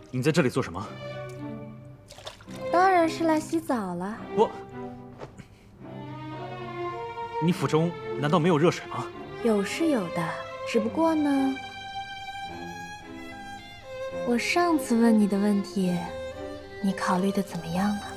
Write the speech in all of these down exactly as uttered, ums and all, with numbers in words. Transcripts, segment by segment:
你在这里做什么？ 当然是来洗澡了。 我，你府中难道没有热水吗？ 有是有的，只不过呢，我上次问你的问题，你考虑的怎么样了？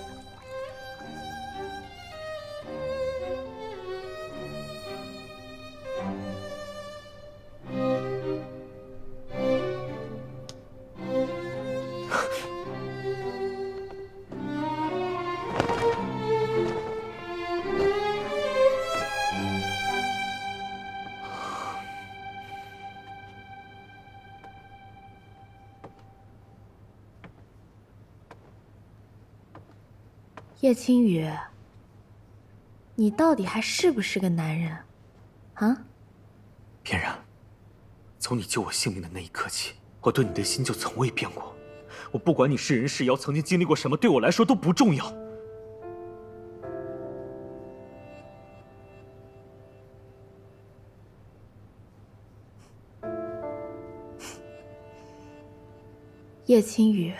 叶青雨，你到底还是不是个男人，啊？ 嫣然，从你救我性命的那一刻起，我对你的心就从未变过。我不管你是人是妖，曾经经历过什么，对我来说都不重要。 叶青雨。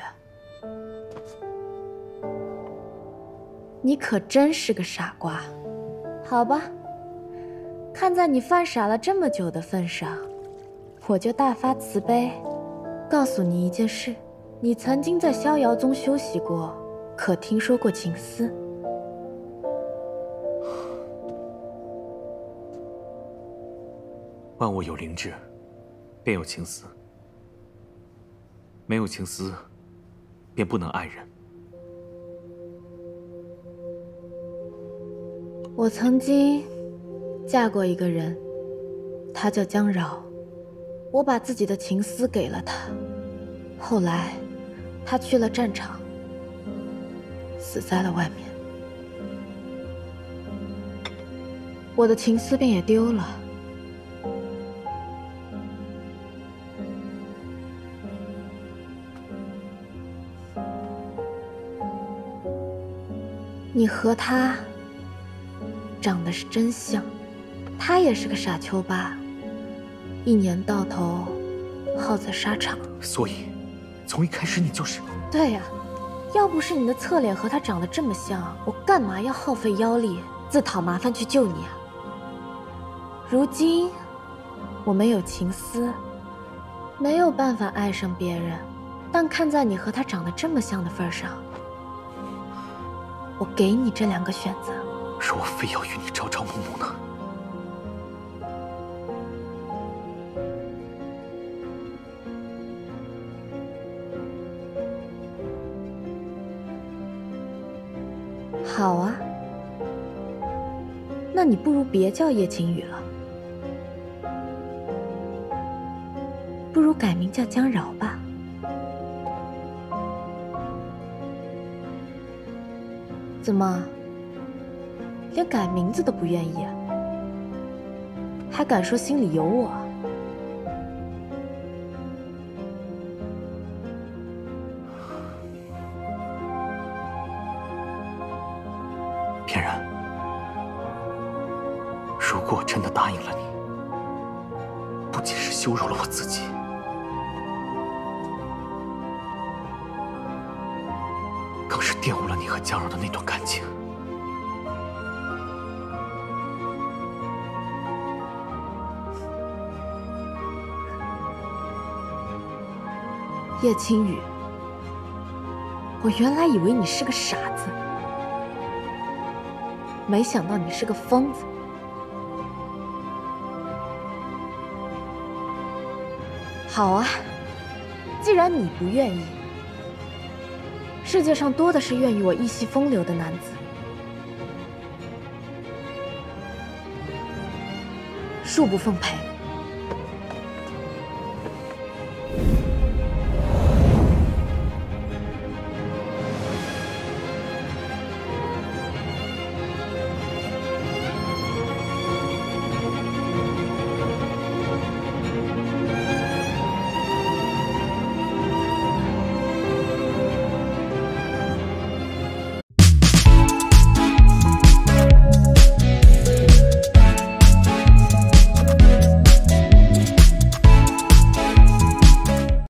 你可真是个傻瓜，好吧，看在你犯傻了这么久的份上，我就大发慈悲，告诉你一件事：你曾经在逍遥宗修习过，可听说过情丝？ 万物有灵智，便有情丝；没有情丝，便不能爱人。 我曾经嫁过一个人，他叫江饶，我把自己的情丝给了他，后来他去了战场，死在了外面，我的情丝便也丢了。你和他 长得是真像，他也是个傻秋八，一年到头耗在沙场。 所以，从一开始你就是…… 对呀，要不是你的侧脸和他长得这么像，我干嘛要耗费妖力自讨麻烦去救你啊？如今我没有情丝，没有办法爱上别人，但看在你和他长得这么像的份上，我给你这两个选择。 说我非要与你朝朝暮暮呢？ 好啊，那你不如别叫叶青雨了，不如改名叫江饶吧。怎么？ 连改名字都不愿意，还敢说心里有我？ 嫣然，如果我真的答应了你，不仅是羞辱了我自己，更是玷污了你和江饶的那段感情。 叶青雨，我原来以为你是个傻子，没想到你是个疯子。好啊，既然你不愿意，世界上多的是愿与我一袭风流的男子，恕不奉陪。